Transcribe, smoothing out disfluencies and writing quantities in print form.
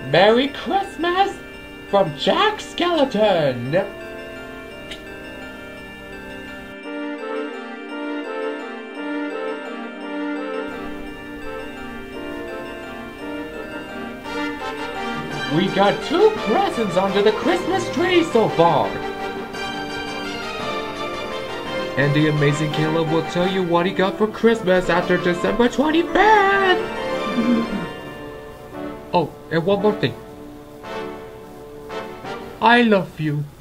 Merry Christmas from Jack Skellenton. We got 2 presents under the Christmas tree so far. And the amazing Caleb will tell you what he got for Christmas after December 25th. Oh, and one more thing. I love you.